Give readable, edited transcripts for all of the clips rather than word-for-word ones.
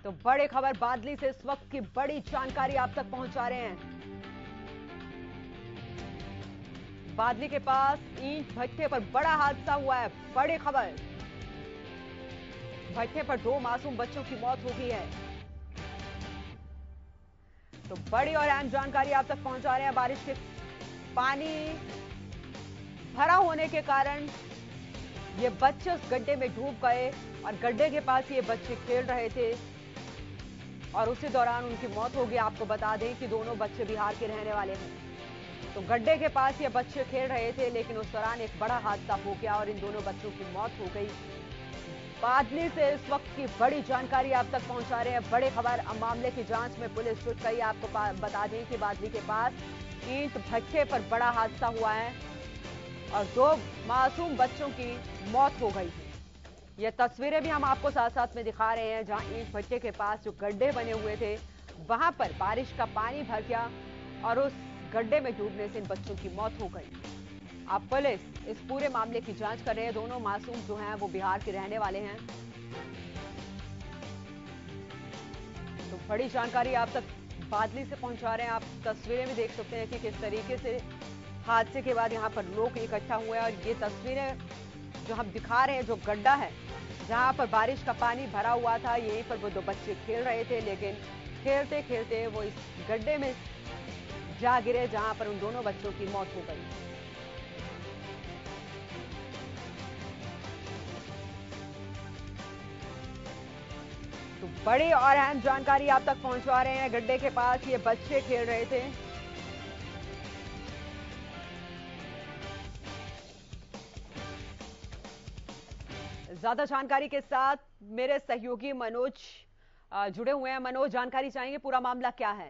तो बड़ी खबर बादली से इस वक्त की बड़ी जानकारी आप तक पहुंचा रहे हैं। बादली के पास ईंट भट्ठे पर बड़ा हादसा हुआ है। बड़ी खबर, भट्ठे पर 2 मासूम बच्चों की मौत हो गई है। तो बड़ी और अहम जानकारी आप तक पहुंचा रहे हैं। बारिश के पानी भरा होने के कारण ये बच्चे उस गड्ढे में डूब गए और गड्ढे के पास ये बच्चे खेल रहे थे और उसी दौरान उनकी मौत हो गई। आपको बता दें कि दोनों बच्चे बिहार के रहने वाले हैं। तो गड्ढे के पास ये बच्चे खेल रहे थे, लेकिन उस दौरान एक बड़ा हादसा हो गया और इन दोनों बच्चों की मौत हो गई। बादली से इस वक्त की बड़ी जानकारी आप तक पहुंचा रहे हैं। बड़ी खबर, मामले की जांच में पुलिस जुट गई। आपको बता दें कि बादली के पास ईंट भट्ठे पर बड़ा हादसा हुआ है और 2 मासूम बच्चों की मौत हो गई है। ये तस्वीरें भी हम आपको साथ साथ में दिखा रहे हैं, जहां ईंट भट्टे के पास जो गड्ढे बने हुए थे वहां पर बारिश का पानी भर गया और उस गड्ढे में डूबने से इन बच्चों की मौत हो गई। अब पुलिस इस पूरे मामले की जांच कर रहे हैं। दोनों मासूम जो हैं वो बिहार के रहने वाले हैं। तो बड़ी जानकारी आप तक बादली से पहुंचा रहे हैं। आप तस्वीरें भी देख सकते हैं कि किस तरीके से हादसे के बाद यहाँ पर लोग इकट्ठा हुए हैं और ये तस्वीरें जो हम दिखा रहे हैं, जो गड्ढा है जहां पर बारिश का पानी भरा हुआ था, यहीं पर वो 2 बच्चे खेल रहे थे, लेकिन खेलते खेलते वो इस गड्ढे में जा गिरे जहां पर उन दोनों बच्चों की मौत हो गई। तो बड़ी और अहम जानकारी आप तक पहुंचा रहे हैं। गड्ढे के पास ये बच्चे खेल रहे थे। ज्यादा जानकारी के साथ मेरे सहयोगी मनोज जुड़े हुए हैं। मनोज, जानकारी चाहेंगे, पूरा मामला क्या है?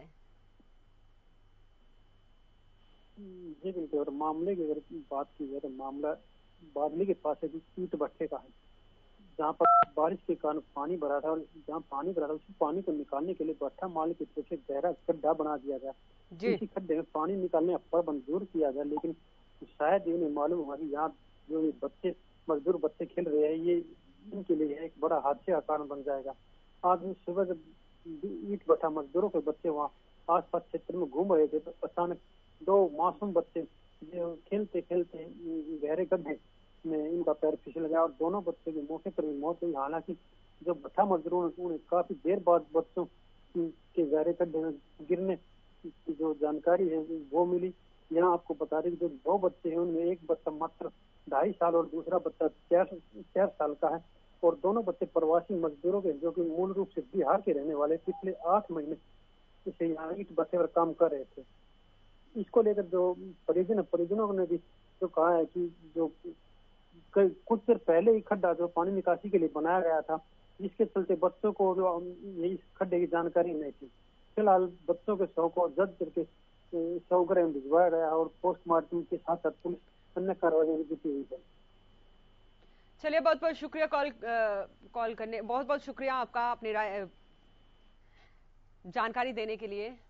जी बिल्कुल। और मामले की अगर बात की जाए तो मामला बादली के पास एक ईंट भट्ठे का है, जहाँ पर बारिश के कारण पानी भरा था और जहाँ पानी भरा था उसी पानी को निकालने के लिए भट्ठा माल के पीछे गहरा गड्ढा बना दिया गया। जी। इसी खड्डे में पानी निकालने का मंजूर किया गया, लेकिन शायद इन्हें मालूम हुआ कि यहाँ जो ये बच्चे मजदूर बच्चे खेल रहे हैं, ये इनके लिए एक बड़ा हादसे का कारण बन जाएगा। आज सुबह जब ईंट भट्ठा मजदूरों के बच्चे वहाँ आसपास क्षेत्र में घूम रहे थे तो अचानक 2 मासूम बच्चे जो खेलते खेलते गहरे गड्ढे में इनका पैर फिसल गया और दोनों बच्चों की मौके पर ही मौत हुई। हालांकि जो भट्ठा मजदूरों ने उन्हें काफी देर बाद बच्चों के गहरे गड्ढे में गिरने की जो जानकारी है वो मिली। यहाँ आपको बता दें कि जो 2 बच्चे हैं उनमें एक बच्चा मात्र 2.5 साल और दूसरा बच्चा 4 साल का है और दोनों बच्चे प्रवासी मजदूरों के, जो कि मूल रूप से बिहार के रहने वाले, पिछले 8 महीने से यहाँ ईंट भट्ठे पर काम कर रहे थे। इसको लेकर जो परिजनों ने भी जो कहा है कि जो कुछ देर पहले ही खड्डा जो पानी निकासी के लिए बनाया गया था, जिसके चलते बच्चों को जो इस खड्डे की जानकारी नहीं थी। फिलहाल बच्चों के शव को जब्त करके शवगृह में भिजवाया गया और पोस्टमार्टम के साथ साथ पुलिस अन्य कार्रवाई भी की हुई है। चलिए, बहुत बहुत शुक्रिया कॉल करने, बहुत बहुत शुक्रिया आपका अपनी राय जानकारी देने के लिए।